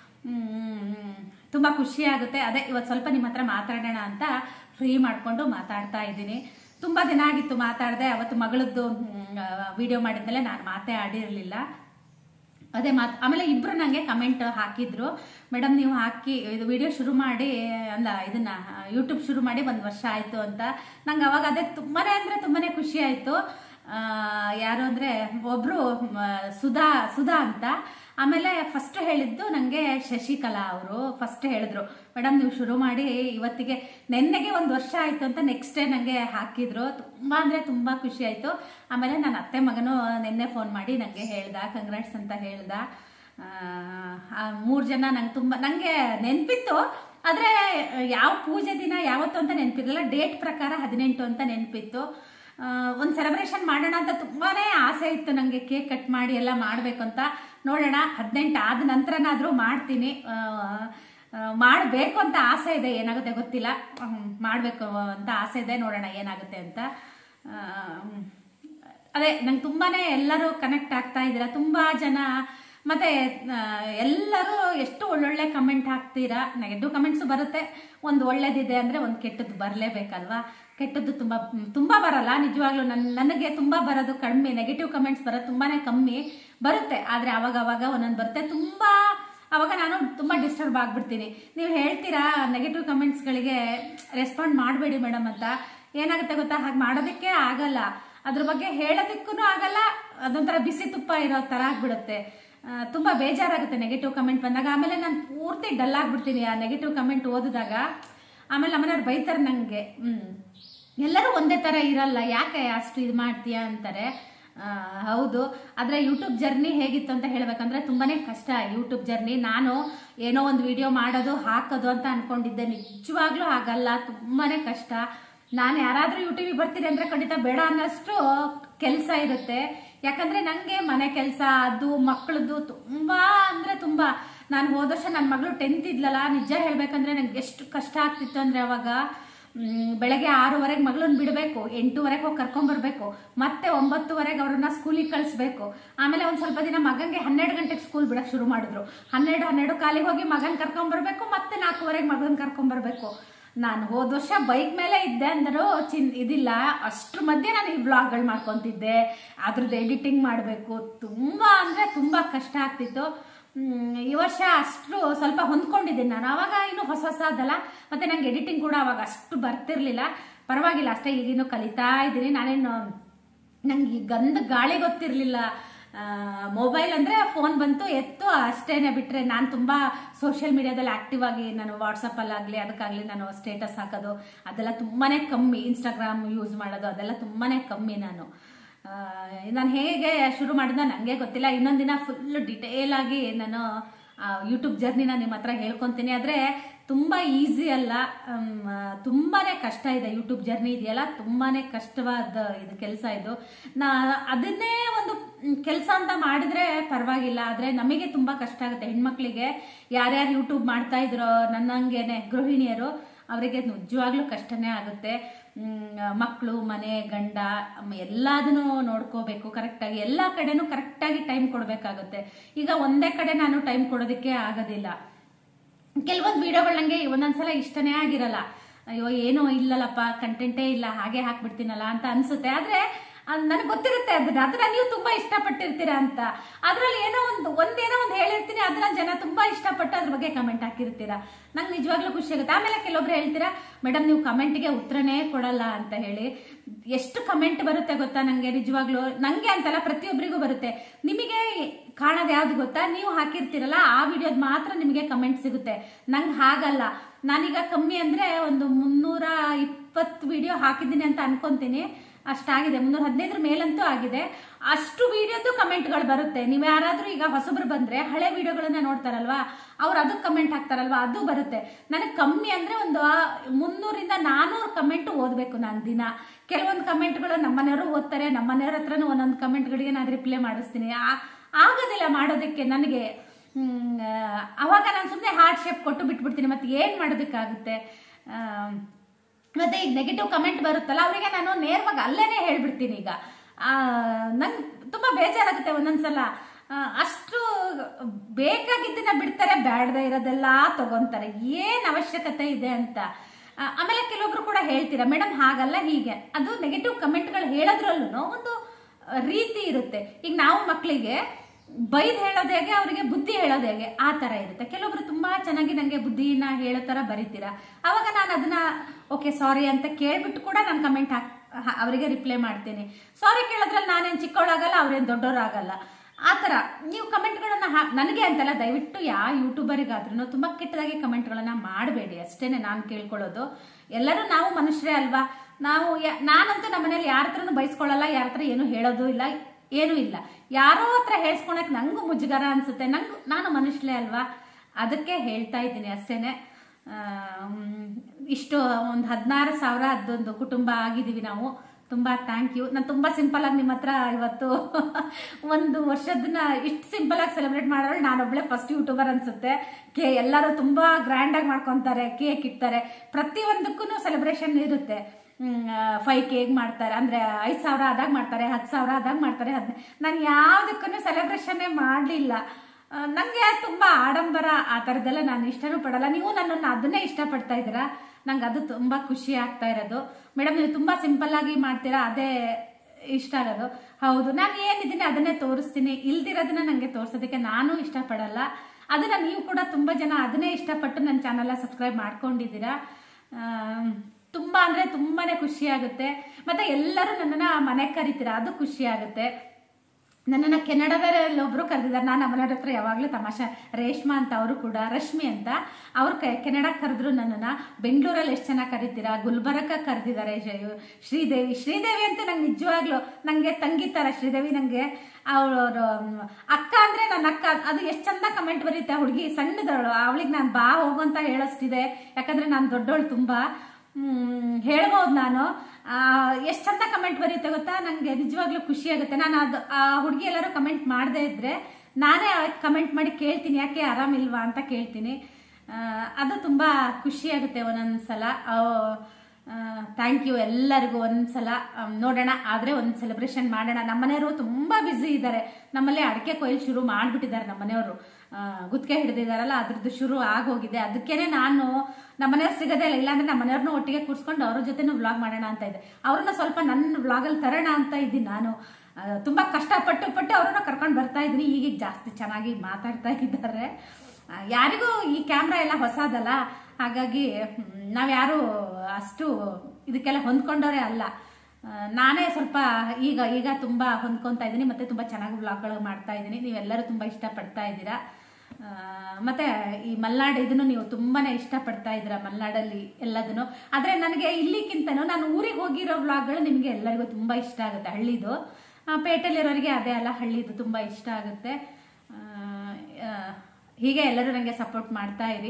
ತುಂಬ ಖುಷಿ ಆಗುತ್ತೆ. ಅದೇ ಇವತ್ತು ಸ್ವಲ್ಪ ನಿಮ್ಮ ಹತ್ರ ಮಾತಾಡೋಣ ಅಂತ ಫ್ರೀ ಮಾಡಿಕೊಂಡು ಮಾತಾಡ್ತಾ ಇದ್ದೀನಿ. ತುಂಬ ದಿನ ಆಗಿತ್ತು ಮಾತಾಡಿದೆ. ಅವತ್ತು ಮಗಳದ್ದು ವಿಡಿಯೋ ಮಾಡಿದ್ಮೇಲೆ ನಾನು ಮಾತೇ ಆಡಿರಲಿಲ್ಲ. ಅದೇ ಆಮೇಲೆ ಇಬ್ಬರು ನನಗೆ ಕಮೆಂಟ್ ಹಾಕಿದ್ರು, ಮೇಡಮ್ ನೀವು ಇದು ವಿಡಿಯೋ ಶುರು ಮಾಡಿ ಇದನ್ನ ಯೂಟ್ಯೂಬ್ ಶುರು ಮಾಡಿ 1 ವರ್ಷ ಆಯಿತು ಅಂತ. ನಂಗೆ ಅವಾಗ ಅದೇ ತುಂಬಾ ಅಂದರೆ ತುಂಬಾ ಖುಷಿ ಆಯಿತು. ಯಾರು ಅಂದರೆ ಒಬ್ಬರು ಸುಧಾ ಅಂತ. ಆಮೇಲೆ ಫಸ್ಟ್ ಹೇಳಿದ್ದು ನನಗೆ ಶಶಿಕಲಾ ಅವರು ಫಸ್ಟ್ ಹೇಳಿದ್ರು, ಮೇಡಮ್ ನೀವು ಶುರು ಮಾಡಿ ಇವತ್ತಿಗೆ ನೆನ್ನೆಗೆ 1 ವರ್ಷ ಆಯಿತು ಅಂತ ನೆಕ್ಸ್ಟ್ ಡೇ ನನಗೆ ಹಾಕಿದ್ರು. ತುಂಬ ಅಂದರೆ ತುಂಬ ಖುಷಿ ಆಯಿತು. ಆಮೇಲೆ ನನ್ನ ಅತ್ತೆ ಮಗನು ನಿನ್ನೆ ಫೋನ್ ಮಾಡಿ ನನಗೆ ಹೇಳ್ದ, ಕಂಗ್ರಾಟ್ಸ್ ಅಂತ ಹೇಳ್ದ. 3 ಜನ ನನಗೆ ನೆನಪಿತ್ತು, ಆದರೆ ಯಾವ ಪೂಜೆ ದಿನ ಯಾವತ್ತು ಅಂತ ನೆನಪಿರಲಿಲ್ಲ. ಡೇಟ್ ಪ್ರಕಾರ 18 ಅಂತ ನೆನಪಿತ್ತು. ಒಂದು ಸೆಲೆಬ್ರೇಷನ್ ಮಾಡೋಣ ಅಂತ ತುಂಬಾ ಆಸೆ ಇತ್ತು ನನಗೆ, ಕೇಕ್ ಕಟ್ ಮಾಡಿ ಎಲ್ಲ ಮಾಡಬೇಕು ಅಂತ. ನೋಡೋಣ 18 ಆದ ನಂತರನಾದರೂ ಮಾಡ್ತೀನಿ. ಮಾಡಬೇಕು ಅಂತ ಆಸೆ ಇದೆ, ಏನಾಗುತ್ತೆ ಗೊತ್ತಿಲ್ಲ. ಮಾಡಬೇಕು ಅಂತ ಆಸೆ ಇದೆ, ನೋಡೋಣ ಏನಾಗುತ್ತೆ ಅಂತ. ಅದೇ ನಂಗೆ ತುಂಬಾ ಎಲ್ಲರೂ ಕನೆಕ್ಟ್ ಆಗ್ತಾ ಇದ್ದೀರಾ, ತುಂಬ ಜನ. ಮತ್ತು ಎಲ್ಲರೂ ಎಷ್ಟು ಒಳ್ಳೊಳ್ಳೆ ಕಮೆಂಟ್ ಹಾಕ್ತೀರಾ. ನೆಗೆಟಿವ್ ಕಮೆಂಟ್ಸು ಬರುತ್ತೆ, ಒಂದು ಒಳ್ಳೇದಿದೆ ಅಂದರೆ ಒಂದು ಕೆಟ್ಟದ್ದು ಬರಲೇಬೇಕಲ್ವಾ. ಕೆಟ್ಟದ್ದು ತುಂಬ ಬರಲ್ಲ ನಿಜವಾಗ್ಲೂ. ನನಗೆ ತುಂಬ ಬರೋದು ಕಡಿಮೆ, ನೆಗೆಟಿವ್ ಕಮೆಂಟ್ಸ್ ಬರೋದು ತುಂಬಾ ಕಮ್ಮಿ ಬರುತ್ತೆ. ಆದರೆ ಅವಾಗ ಒಂದೊಂದು ಬರುತ್ತೆ, ಅವಾಗ ನಾನು ತುಂಬ ಡಿಸ್ಟರ್ಬ್ ಆಗಿಬಿಡ್ತೀನಿ. ನೀವು ಹೇಳ್ತೀರಾ ನೆಗೆಟಿವ್ ಕಮೆಂಟ್ಸ್ಗಳಿಗೆ ರೆಸ್ಪಾಂಡ್ ಮಾಡಬೇಡಿ ಮೇಡಮ್ ಅಂತ. ಏನಾಗುತ್ತೆ ಗೊತ್ತಾ, ಹಾಗೆ ಮಾಡೋದಕ್ಕೆ ಆಗಲ್ಲ, ಅದ್ರ ಬಗ್ಗೆ ಹೇಳೋದಕ್ಕೂ ಆಗಲ್ಲ. ಅದೊಂಥರ ಬಿಸಿ ತುಪ್ಪ ಇರೋ ಥರ ಆಗಿಬಿಡುತ್ತೆ. ತುಂಬ ಬೇಜಾರಾಗುತ್ತೆ ನೆಗೆಟಿವ್ ಕಮೆಂಟ್ ಬಂದಾಗ. ಆಮೇಲೆ ನಾನು ಪೂರ್ತಿ ಡಲ್ ಆಗಿಬಿಡ್ತೀನಿ ಆ ನೆಗೆಟಿವ್ ಕಮೆಂಟ್ ಓದಿದಾಗ. ಆಮೇಲೆ ನಮ್ಮನೆಯವ್ರು ಬೈತಾರೆ ನನಗೆ, ಎಲ್ಲರೂ ಒಂದೇ ಥರ ಇರಲ್ಲ, ಯಾಕೆ ಅಷ್ಟು ಇದು ಮಾಡ್ತೀಯಾ ಅಂತಾರೆ. ಹೌದು, ಆದರೆ ಯೂಟ್ಯೂಬ್ ಜರ್ನಿ ಹೇಗಿತ್ತು ಅಂತ ಹೇಳಬೇಕಂದ್ರೆ ತುಂಬಾ ಕಷ್ಟ ಯೂಟ್ಯೂಬ್ ಜರ್ನಿ. ನಾನು ಏನೋ ಒಂದು ವಿಡಿಯೋ ಮಾಡೋದು ಹಾಕೋದು ಅಂತ ಅಂದ್ಕೊಂಡಿದ್ದೆ, ನಿಜವಾಗ್ಲೂ ಆಗಲ್ಲ, ತುಂಬಾ ಕಷ್ಟ. ನಾನು ಯಾರಾದರೂ ಯೂಟ್ಯೂಬಿಗೆ ಬರ್ತೀನಿ ಅಂದರೆ ಖಂಡಿತ ಬೇಡ ಅನ್ನೋಷ್ಟು ಕೆಲಸ ಇರುತ್ತೆ. ಯಾಕಂದರೆ ನನಗೆ ಮನೆ ಕೆಲಸ, ಅದು ಮಕ್ಕಳದ್ದು ತುಂಬ ಅಂದರೆ ತುಂಬ. ನಾನು ಹೋದ ವರ್ಷ ನನ್ನ ಮಗಳು 10th ಇದ್ಲಲ್ಲ, ನಿಜ ಹೇಳಬೇಕಂದ್ರೆ ನನಗೆ ಎಷ್ಟು ಕಷ್ಟ ಆಗ್ತಿತ್ತು ಅಂದರೆ ಅವಾಗ ಬೆಳಗ್ಗೆ 6:00 ಮಗಳನ್ನ ಬಿಡಬೇಕು, 8:00 ಹೋಗಿ ಕರ್ಕೊಂಬರ್ಬೇಕು, ಮತ್ತೆ 9:00 ಅವ್ರನ್ನ ಸ್ಕೂಲಿಗೆ ಕಳಿಸ್ಬೇಕು. ಆಮೇಲೆ ಒಂದು ಸ್ವಲ್ಪ ದಿನ ಮಗನಿಗೆ 12 ಗಂಟೆಗೆ ಸ್ಕೂಲ್ ಬಿಡೋಕ್ಕೆ ಶುರು ಮಾಡಿದ್ರು. 12 ಕಾಲಿಗೆ ಹೋಗಿ ಮಗನ ಕರ್ಕೊಂಬರ್ಬೇಕು, ಮತ್ತೆ 4:00 ಮಗನ ಕರ್ಕೊಂಬರ್ಬೇಕು. ನಾನು ಹೋದ ವರ್ಷ ಬೈಕ್ ಮೇಲೆ ಇದ್ದೆ ಅಂದರೂ ಇದಿಲ್ಲ, ಅಷ್ಟ್ರ ಮಧ್ಯೆ ನಾನು ಈ ವ್ಲಾಗ್ಗಳು ಮಾಡ್ಕೊತಿದ್ದೆ, ಅದ್ರದ್ದು ಎಡಿಟಿಂಗ್ ಮಾಡಬೇಕು, ತುಂಬ ಅಂದರೆ ತುಂಬ ಕಷ್ಟ ಆಗ್ತಿತ್ತು. ಈ ವರ್ಷ ಅಷ್ಟು ಸ್ವಲ್ಪ ಹೊಂದ್ಕೊಂಡಿದ್ದೀನಿ ನಾನು. ಆವಾಗ ಇನ್ನು ಹೊಸ ಅದಲ್ಲ, ಮತ್ತು ನಂಗೆ ಎಡಿಟಿಂಗ್ ಕೂಡ ಅವಾಗ ಅಷ್ಟು ಬರ್ತಿರ್ಲಿಲ್ಲ. ಪರವಾಗಿಲ್ಲ, ಅಷ್ಟೇ ಈಗಿನ್ನೂ ಕಲಿತಾ ಇದ್ದೀನಿ. ನಂಗೆ ಈ ಗಂಧ ಗಾಳಿ ಗೊತ್ತಿರಲಿಲ್ಲ. ಮೊಬೈಲ್ ಅಂದರೆ ಫೋನ್ ಬಂತು ಎತ್ತು ಅಷ್ಟೇನೆ, ಬಿಟ್ಟರೆ ನಾನು ತುಂಬ ಸೋಷಿಯಲ್ ಮೀಡಿಯಾದಲ್ಲಿ ಆ್ಯಕ್ಟಿವ್ ಆಗಿ ನಾನು ವಾಟ್ಸಪ್ಪಲ್ಲಾಗಲಿ ಅದಕ್ಕಾಗಲಿ ನಾನು ಸ್ಟೇಟಸ್ ಹಾಕೋದು ಅದೆಲ್ಲ ತುಂಬಾ ಕಮ್ಮಿ. ಇನ್ಸ್ಟಾಗ್ರಾಮ್ ಯೂಸ್ ಮಾಡೋದು ಅದೆಲ್ಲ ತುಂಬಾ ಕಮ್ಮಿ. ನಾನು ಹೇಗೆ ಶುರು ಮಾಡಿದ ನನಗೆ ಗೊತ್ತಿಲ್ಲ. ಇನ್ನೊಂದು ದಿನ ಫುಲ್ ಡಿಟೇಲ್ ಆಗಿ ನಾನು ಯೂಟ್ಯೂಬ್ ಜರ್ನಿನ ನಿಮ್ಮ ಹತ್ರ ಹೇಳ್ಕೊತೀನಿ. ಆದರೆ ತುಂಬ ಈಸಿ ಅಲ್ಲ, ತುಂಬಾ ಕಷ್ಟ ಇದೆ. ಯೂಟ್ಯೂಬ್ ಜರ್ನಿ ಇದೆಯಲ್ಲ, ತುಂಬಾ ಕಷ್ಟವಾದ ಇದು ಕೆಲಸ ಇದು. ಅದನ್ನೇ ಒಂದು ಕೆಲಸ ಅಂತ ಮಾಡಿದ್ರೆ ಪರವಾಗಿಲ್ಲ, ಆದರೆ ನಮಗೆ ತುಂಬ ಕಷ್ಟ ಆಗುತ್ತೆ. ಹೆಣ್ಮಕ್ಳಿಗೆ ಯಾರ್ಯಾರು ಯೂಟ್ಯೂಬ್ ಮಾಡ್ತಾ ಇದ್ರೋ ನನ್ನಂಗೇನೆ ಗೃಹಿಣಿಯರು, ಅವರಿಗೆ ನಿಜವಾಗ್ಲೂ ಕಷ್ಟನೇ ಆಗುತ್ತೆ. ಮಕ್ಕಳು, ಮನೆ, ಗಂಡ ಎಲ್ಲದನ್ನು ನೋಡ್ಕೋಬೇಕು ಕರೆಕ್ಟಾಗಿ. ಎಲ್ಲ ಕಡೆನೂ ಕರೆಕ್ಟಾಗಿ ಟೈಮ್ ಕೊಡಬೇಕಾಗುತ್ತೆ. ಈಗ ಒಂದೇ ಕಡೆ ನಾನು ಟೈಮ್ ಕೊಡೋದಕ್ಕೆ ಆಗೋದಿಲ್ಲ. ಕೆಲವೊಂದು ವಿಡಿಯೋಗಳು ನನಗೆ ಒಂದೊಂದ್ಸಲ ಇಷ್ಟನೇ ಆಗಿರಲ್ಲ. ಅಯ್ಯೋ ಏನೋ ಇಲ್ಲಲ್ಲಪ್ಪ, ಕಂಟೆಂಟೇ ಇಲ್ಲ, ಹಾಗೆ ಹಾಕ್ಬಿಡ್ತೀನಲ್ಲ ಅಂತ ಅನ್ಸುತ್ತೆ. ಆದರೆ ನನಗೆ ಗೊತ್ತಿರುತ್ತೆ ಅದನ್ನ ನೀವು ತುಂಬ ಇಷ್ಟಪಟ್ಟಿರ್ತೀರ ಅಂತ. ಅದರಲ್ಲಿ ಏನೋ ಒಂದು ಹೇಳಿರ್ತೀನಿ, ಅದನ್ನ ಜನ ತುಂಬ ಇಷ್ಟಪಟ್ಟು ಅದ್ರ ಬಗ್ಗೆ ಕಮೆಂಟ್ ಹಾಕಿರ್ತೀರ. ನಂಗೆ ನಿಜವಾಗ್ಲೂ ಖುಷಿ ಆಗುತ್ತೆ. ಆಮೇಲೆ ಕೆಲವೊಬ್ರು ಹೇಳ್ತೀರಾ, ಮೇಡಮ್ ನೀವು ಕಮೆಂಟ್ಗೆ ಉತ್ತರನೇ ಕೊಡಲ್ಲ ಅಂತ ಹೇಳಿ. ಎಷ್ಟು ಕಮೆಂಟ್ ಬರುತ್ತೆ ಗೊತ್ತಾ ನನಗೆ, ನಿಜವಾಗ್ಲೂ ನನಗೆ ಅಂತಲ್ಲ ಪ್ರತಿಯೊಬ್ಬರಿಗೂ ಬರುತ್ತೆ. ನಿಮಗೆ ಕಾಣೋದು ಯಾವ್ದು ಗೊತ್ತಾ, ನೀವು ಹಾಕಿರ್ತೀರಲ್ಲ ಆ ವಿಡಿಯೋದ್ ಮಾತ್ರ ನಿಮಗೆ ಕಮೆಂಟ್ ಸಿಗುತ್ತೆ. ನಂಗೆ ಹಾಗಲ್ಲ. ನಾನೀಗ ಕಮ್ಮಿ ಅಂದರೆ ಒಂದು 320 ವಿಡಿಯೋ ಹಾಕಿದ್ದೀನಿ ಅಂತ ಅನ್ಕೊಂತೀನಿ, ಅಷ್ಟಾಗಿದೆ. 315 ಮೇಲಂತೂ ಆಗಿದೆ. ಅಷ್ಟು ವಿಡಿಯೋದು ಕಮೆಂಟ್ಗಳು ಬರುತ್ತೆ. ನೀವು ಯಾರಾದರೂ ಈಗ ಹೊಸಬ್ರು ಬಂದರೆ ಹಳೆ ವಿಡಿಯೋಗಳನ್ನ ನೋಡ್ತಾರಲ್ವಾ, ಅವ್ರು ಅದಕ್ಕೆ ಕಮೆಂಟ್ ಹಾಕ್ತಾರಲ್ವಾ, ಅದು ಬರುತ್ತೆ. ನನಗೆ ಕಮ್ಮಿ ಅಂದರೆ ಒಂದು 300-400 ಕಮೆಂಟ್ ಓದಬೇಕು ನಾನು ದಿನ. ಕೆಲವೊಂದು ಕಮೆಂಟ್ಗಳು ನಮ್ಮನೆಯವರು ಓದ್ತಾರೆ, ನಮ್ಮನೆಯವ್ರ ಹತ್ರನೂ ಒಂದೊಂದು ಕಮೆಂಟ್ಗಳಿಗೆ ನಾನು ರಿಪ್ಲೈ ಮಾಡಿಸ್ತೀನಿ. ಆಗೋದಿಲ್ಲ ಮಾಡೋದಕ್ಕೆ ನನಗೆ. ಅವಾಗ ನಾನು ಸುಮ್ಮನೆ ಹಾರ್ಟ್ ಶೇಪ್ ಕೊಟ್ಟು ಬಿಟ್ಬಿಡ್ತೀನಿ. ಮತ್ತೆ ಏನು ಮಾಡೋದಕ್ಕಾಗುತ್ತೆ. ಮತ್ತೆ ಈಗ ನೆಗೆಟಿವ್ ಕಮೆಂಟ್ ಬರುತ್ತಲ್ಲ, ಅವರಿಗೆ ನಾನು ನೇರವಾಗಿ ಅಲ್ಲೇನೆ ಹೇಳ್ಬಿಡ್ತೀನಿ. ಈಗ ನಂಗೆ ತುಂಬ ಬೇಜಾರಾಗುತ್ತೆ ಒಂದೊಂದ್ಸಲ. ಅಷ್ಟು ಬೇಕಾಗಿದ್ದನ್ನ ಬಿಡ್ತಾರೆ, ಬೇಡದೇ ಇರೋದೆಲ್ಲ ತಗೊಂತಾರೆ. ಏನು ಅವಶ್ಯಕತೆ ಇದೆ ಅಂತ. ಆಮೇಲೆ ಕೆಲವೊಬ್ರು ಕೂಡ ಹೇಳ್ತೀರಾ, ಮೇಡಮ್ ಹಾಗಲ್ಲ ಹೀಗೆ. ಅದು ನೆಗೆಟಿವ್ ಕಮೆಂಟ್ಗಳು ಹೇಳೋದ್ರಲ್ಲೂ ಒಂದು ರೀತಿ ಇರುತ್ತೆ. ಈಗ ನಾವು ಮಕ್ಕಳಿಗೆ ಬೈದು ಹೇಳೋದು ಹೇಗೆ, ಅವರಿಗೆ ಬುದ್ಧಿ ಹೇಳೋದು ಹೇಗೆ, ಆ ಥರ ಇರುತ್ತೆ. ಕೆಲವೊಬ್ರು ತುಂಬ ಚೆನ್ನಾಗಿ ನನಗೆ ಬುದ್ಧಿನ ಹೇಳೋ ಥರ ಬರೀತೀರಾ. ಆವಾಗ ನಾನು ಅದನ್ನ ಓಕೆ ಸಾರಿ ಅಂತ ಕೇಳ್ಬಿಟ್ಟು ಕೂಡ ನಾನು ಕಮೆಂಟ್ ಅವರಿಗೆ ರಿಪ್ಲೈ ಮಾಡ್ತೀನಿ. ಸಾರಿ ಕೇಳೋದ್ರಲ್ಲಿ ನಾನೇನು ಚಿಕ್ಕವಳಾಗಲ್ಲ, ಅವ್ರೇನು ದೊಡ್ಡವರಾಗಲ್ಲ. ಆ ಥರ ನೀವು ಕಮೆಂಟ್ಗಳನ್ನು ನನಗೆ ಅಂತಲ್ಲ, ದಯವಿಟ್ಟು ಯಾವ ಯೂಟ್ಯೂಬರಿಗಾದ್ರೂ ತುಂಬ ಕೆಟ್ಟದಾಗಿ ಕಮೆಂಟ್ಗಳನ್ನು ಮಾಡಬೇಡಿ ಅಷ್ಟೇ ನಾನು ಕೇಳ್ಕೊಳ್ಳೋದು. ಎಲ್ಲರೂ ನಾವು ಮನುಷ್ಯರೇ ಅಲ್ವಾ. ನಾನಂತೂ ನಮ್ಮ ಮನೇಲಿ ಯಾರ ಹತ್ರನೂ ಬಯಸ್ಕೊಳ್ಳಲ್ಲ, ಯಾರ ಹತ್ರ ಏನು ಹೇಳೋದು ಇಲ್ಲ, ಏನೂ ಇಲ್ಲ. ಯಾರೋ ಹತ್ರ ಹೇಳ್ಸ್ಕೊಳಕ್ ನಂಗೂ ಮುಜುಗರ ಅನ್ಸುತ್ತೆ. ನಾನು ಮನುಷ್ಯಲೇ ಅಲ್ವಾ, ಅದಕ್ಕೆ ಹೇಳ್ತಾ ಇದ್ದೀನಿ ಅಷ್ಟೇನೆ. ಇಷ್ಟು ಒಂದು 16,000 ಅದೊಂದು ಕುಟುಂಬ ಆಗಿದ್ದೀವಿ ನಾವು. ತುಂಬ ಥ್ಯಾಂಕ್ ಯು. ನಾನು ತುಂಬ ಸಿಂಪಲಾಗಿ ನಿಮ್ಮ ಹತ್ರ ಇವತ್ತು ಒಂದು ವರ್ಷದನ್ನ ಇಷ್ಟು ಸಿಂಪಲಾಗಿ ಸೆಲೆಬ್ರೇಟ್ ಮಾಡೋರು ನಾನೊಬ್ಳೆ ಫಸ್ಟ್ ಯೂಟ್ಯೂಬರ್ ಅನ್ಸುತ್ತೆ. ಎಲ್ಲರೂ ತುಂಬ ಗ್ರ್ಯಾಂಡಾಗಿ ಮಾಡ್ಕೊತಾರೆ, ಕೇಕ್ ಇಡ್ತಾರೆ, ಪ್ರತಿಯೊಂದಕ್ಕೂ ಸೆಲೆಬ್ರೇಷನ್ ಇರುತ್ತೆ. 5K ಮಾಡ್ತಾರೆ, ಅಂದರೆ 5,000 ಆದಾಗ ಮಾಡ್ತಾರೆ, 10,000 ಆದಾಗ ಮಾಡ್ತಾರೆ. ನಾನು ಯಾವುದಕ್ಕೂ ಸೆಲೆಬ್ರೇಷನ್ನೇ ಮಾಡಲಿಲ್ಲ. ನನಗೆ ತುಂಬ ಆಡಂಬರ ಆ ಥರದ್ದೆಲ್ಲ ನಾನು ಇಷ್ಟನೂ ಪಡಲ್ಲ. ನೀವು ನನ್ನನ್ನು ಅದನ್ನೇ ಇಷ್ಟಪಡ್ತಾ ಇದ್ದೀರಾ, ನಂಗೆ ಅದು ತುಂಬ ಖುಷಿ ಆಗ್ತಾ ಇರೋದು. ಮೇಡಮ್ ನೀವು ತುಂಬ ಸಿಂಪಲ್ಲಾಗಿ ಮಾಡ್ತೀರಾ, ಅದೇ ಇಷ್ಟ ಆಗೋದು. ಹೌದು, ನಾನು ಏನಿದ್ದೀನಿ ಅದನ್ನೇ ತೋರಿಸ್ತೀನಿ, ಇಲ್ದಿರೋದನ್ನ ನನಗೆ ತೋರಿಸೋದಕ್ಕೆ ನಾನು ಇಷ್ಟಪಡಲ್ಲ. ಅದನ್ನು ನೀವು ಕೂಡ ತುಂಬ ಜನ ಅದನ್ನೇ ಇಷ್ಟಪಟ್ಟು ನನ್ನ ಚಾನಲ್ನ ಸಬ್ಸ್ಕ್ರೈಬ್ ಮಾಡ್ಕೊಂಡಿದ್ದೀರಾ. ತುಂಬ ಅಂದರೆ ತುಂಬಾ ಖುಷಿ ಆಗುತ್ತೆ. ಮತ್ತು ಎಲ್ಲರೂ ನನ್ನನ್ನು ಮನೆಗೆ ಕರಿತೀರಾ, ಅದು ಖುಷಿ ಆಗುತ್ತೆ. ನನ್ನನ್ನು ಕೆನಡಾದಲ್ಲಿ ಒಬ್ಬರು ಕರೆದಿದ್ದಾರೆ. ನಾನು ಮನೆಯವ್ರ ಹತ್ರ ಯಾವಾಗಲೂ ತಮಾಷೆ, ರೇಷ್ಮಾ ಅಂತ ಅವರು ಕೂಡ, ರಶ್ಮಿ ಅಂತ ಅವರು ಕೆನಡಾಗೆ ಕರೆದ್ರು ನನ್ನನ್ನು. ಬೆಂಗಳೂರಲ್ಲಿ ಎಷ್ಟು ಚೆನ್ನಾಗಿ ಕರಿತೀರಾ, ಗುಲ್ಬರ್ಗ ಕರೆದಿದ್ದಾರೆ. ಶ್ರೀದೇವಿ ಅಂತ ನಂಗೆ ನಿಜವಾಗ್ಲೂ ನನಗೆ ತಂಗಿ ಥರ ಶ್ರೀದೇವಿ. ನನಗೆ ಅವಳು ಅಕ್ಕ ಅಂದರೆ ನನ್ನ ಅಕ್ಕ. ಅದು ಎಷ್ಟು ಚಂದ ಕಮೆಂಟ್ ಬರೀತೆ ಹುಡುಗಿ, ಸಣ್ಣದವಳು, ಅವಳಿಗೆ ನಾನು ಬಾ ಹೋಗು ಅಂತ ಹೇಳೋಷ್ಟಿದೆ. ಯಾಕಂದರೆ ನಾನು ದೊಡ್ಡವಳು, ತುಂಬ ಹೇಳ್ಬೋದು ನಾನು. ಎಷ್ಟು ಚಂದ ಕಮೆಂಟ್ ಬರೀತೆ ಗೊತ್ತಾ, ನನಗೆ ನಿಜವಾಗ್ಲೂ ಖುಷಿ ಆಗುತ್ತೆ. ನಾನು ಆ ಹುಡುಗಿ ಎಲ್ಲರೂ ಕಮೆಂಟ್ ಮಾಡದೇ ಇದ್ರೆ ನಾನೇ ಕಮೆಂಟ್ ಮಾಡಿ ಕೇಳ್ತೀನಿ, ಯಾಕೆ ಆರಾಮಿಲ್ವಾ ಅಂತ ಕೇಳ್ತೀನಿ. ಅದು ತುಂಬ ಖುಷಿ ಆಗುತ್ತೆ ಒಂದೊಂದ್ಸಲ. ಥ್ಯಾಂಕ್ ಯು ಎಲ್ಲರಿಗೂ. ಒಂದ್ಸಲ ನೋಡೋಣ, ಆದರೆ ಒಂದು ಸೆಲೆಬ್ರೇಷನ್ ಮಾಡೋಣ. ನಮ್ಮನೆಯವರು ತುಂಬ ಬ್ಯುಸಿ ಇದ್ದಾರೆ. ನಮ್ಮಲ್ಲಿ ಅಡಿಕೆ ಕೊಯ್ಲು ಶುರು ಮಾಡಿಬಿಟ್ಟಿದ್ದಾರೆ ನಮ್ಮನೆಯವರು. ಗುತ್ತಿಗೆ ಹಿಡಿದಿದ್ದಾರಲ್ಲ, ಅದ್ರದ್ದು ಶುರು ಆಗೋಗಿದೆ. ಅದಕ್ಕೇನೆ ನಾನು ನಮ್ಮನೆಯವ್ರು ಸಿಗೋದೇ ಇಲ್ಲ. ಇಲ್ಲಾಂದ್ರೆ ನಮ್ಮನೆಯವ್ರನ್ನೂ ಒಟ್ಟಿಗೆ ಕೂರಿಸ್ಕೊಂಡು ಅವ್ರ ಜೊತೆನೂ ವ್ಲಾಗ್ ಮಾಡೋಣ ಅಂತ ಇದೆ. ಅವ್ರನ್ನ ಸ್ವಲ್ಪ ನನ್ನ ವ್ಲಾಗಲ್ಲಿ ತರೋಣ ಅಂತ ಇದ್ದೀನಿ ನಾನು. ತುಂಬ ಕಷ್ಟಪಟ್ಟು ಅವ್ರನ್ನ ಕರ್ಕೊಂಡು ಬರ್ತಾ ಇದ್ದೀನಿ. ಈಗ ಜಾಸ್ತಿ ಚೆನ್ನಾಗಿ ಮಾತಾಡ್ತಾ ಇದ್ದಾರೆ. ಯಾರಿಗೂ ಈ ಕ್ಯಾಮ್ರಾ ಎಲ್ಲ ಹೊಸದಲ್ಲ, ಹಾಗಾಗಿ ನಾವ್ಯಾರು ಅಷ್ಟು ಇದಕ್ಕೆಲ್ಲ ಹೊಂದ್ಕೊಂಡವರೇ ಅಲ್ಲ. ನಾನೇ ಸ್ವಲ್ಪ ಈಗ ತುಂಬ ಹೊಂದ್ಕೊತಾ ಇದ್ದೀನಿ, ಮತ್ತು ತುಂಬ ಚೆನ್ನಾಗಿ ವ್ಲಾಗ್ಗಳು ಮಾಡ್ತಾ ಇದ್ದೀನಿ. ನೀವೆಲ್ಲರೂ ತುಂಬ ಇಷ್ಟಪಡ್ತಾ ಇದ್ದೀರಾ. ಮತ್ತು ಈ ಮಲ್ನಾಡು ಇದನ್ನು ನೀವು ತುಂಬಾ ಇಷ್ಟಪಡ್ತಾ ಇದ್ದೀರಾ, ಮಲ್ನಾಡಲ್ಲಿ ಎಲ್ಲದನ್ನು. ಆದರೆ ನನಗೆ ಇಲ್ಲಿಗಿಂತನೂ ನಾನು ಊರಿಗೆ ಹೋಗಿರೋ ವ್ಲಾಗ್ಗಳು ನಿಮಗೆ ಎಲ್ಲರಿಗೂ ತುಂಬ ಇಷ್ಟ ಆಗುತ್ತೆ. ಹಳ್ಳಿದು, ಪೇಟೆಯಲ್ಲಿರೋರಿಗೆ ಅದೇ ಅಲ್ಲ, ಹಳ್ಳಿದು ತುಂಬ ಇಷ್ಟ ಆಗುತ್ತೆ. ಹೀಗೆ ಎಲ್ಲರೂ ನನಗೆ ಸಪೋರ್ಟ್ ಮಾಡ್ತಾ ಇರಿ.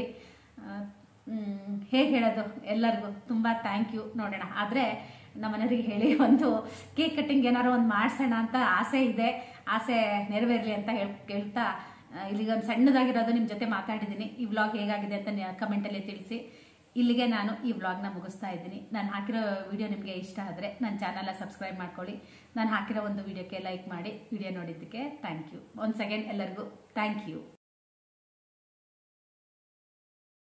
ಹೇಗೆ ಹೇಳೋದು, ಎಲ್ಲರಿಗೂ ತುಂಬ ಥ್ಯಾಂಕ್ ಯು. ನೋಡೋಣ, ಆದರೆ ನಮ್ಮನೆಯವರಿಗೆ ಹೇಳಿ ಒಂದು ಕೇಕ್ ಕಟ್ಟಿಂಗ್ ಏನಾರು ಒಂದು ಮಾಡಿಸೋಣ ಅಂತ ಆಸೆ ಇದೆ. ಆಸೆ ನೆರವೇರಲಿ ಅಂತ ಹೇಳ್ತಾ ಇಲ್ಲಿಗೆ ಒಂದು ಸಣ್ಣದಾಗಿರೋದು ನಿಮ್ಮ ಜೊತೆ ಮಾತಾಡಿದ್ದೀನಿ. ಈ ವ್ಲಾಗ್ ಹೇಗಾಗಿದೆ ಅಂತ ಕಮೆಂಟಲ್ಲಿ ತಿಳಿಸಿ. ಇಲ್ಲಿಗೆ ನಾನು ಈ ವ್ಲಾಗ್ನ ಮುಗಿಸ್ತಾ ಇದ್ದೀನಿ. ನಾನು ಹಾಕಿರೋ ವಿಡಿಯೋ ನಿಮಗೆ ಇಷ್ಟ ಆದರೆ ನನ್ನ ಚಾನಲ್ನ ಸಬ್ಸ್ಕ್ರೈಬ್ ಮಾಡ್ಕೊಳ್ಳಿ. ನಾನು ಹಾಕಿರೋ ಒಂದು ವಿಡಿಯೋಕ್ಕೆ ಲೈಕ್ ಮಾಡಿ. ವಿಡಿಯೋ ನೋಡಿದ್ದಕ್ಕೆ ಥ್ಯಾಂಕ್ ಯು. ಒನ್ಸ್ ಅಗೇನ್ ಎಲ್ಲರಿಗೂ ಥ್ಯಾಂಕ್ ಯು.